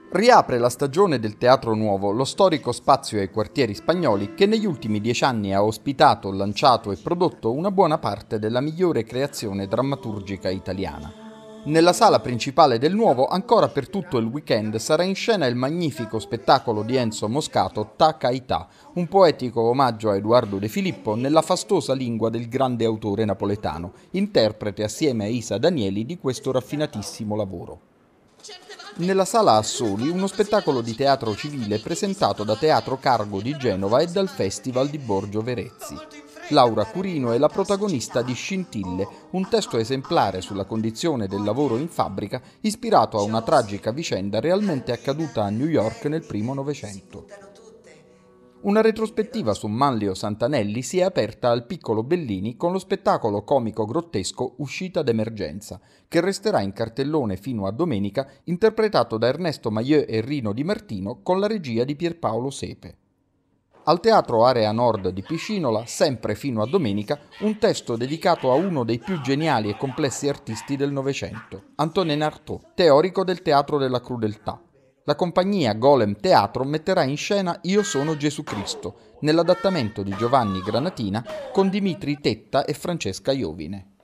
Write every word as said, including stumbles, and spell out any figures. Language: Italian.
Riapre la stagione del Teatro Nuovo, lo storico spazio ai quartieri spagnoli che negli ultimi dieci anni ha ospitato, lanciato e prodotto una buona parte della migliore creazione drammaturgica italiana. Nella sala principale del Nuovo, ancora per tutto il weekend, sarà in scena il magnifico spettacolo di Enzo Moscato Ta Caità, un poetico omaggio a Edoardo De Filippo nella fastosa lingua del grande autore napoletano, interprete assieme a Isa Danieli di questo raffinatissimo lavoro. Nella sala Assoli uno spettacolo di teatro civile presentato da Teatro Cargo di Genova e dal Festival di Borgio Verezzi. Laura Curino è la protagonista di Scintille, un testo esemplare sulla condizione del lavoro in fabbrica ispirato a una tragica vicenda realmente accaduta a New York nel primo Novecento. Una retrospettiva su Manlio Santanelli si è aperta al Piccolo Bellini con lo spettacolo comico grottesco Uscita d'emergenza, che resterà in cartellone fino a domenica, interpretato da Ernesto Mailleux e Rino Di Martino con la regia di Pierpaolo Sepe. Al Teatro Area Nord di Piscinola, sempre fino a domenica, un testo dedicato a uno dei più geniali e complessi artisti del Novecento, Antonin Artaud, teorico del teatro della crudeltà. La compagnia Golem Teatro metterà in scena Io sono Gesù Cristo, nell'adattamento di Giovanni Granatina con Dimitri Tetta e Francesca Iovine.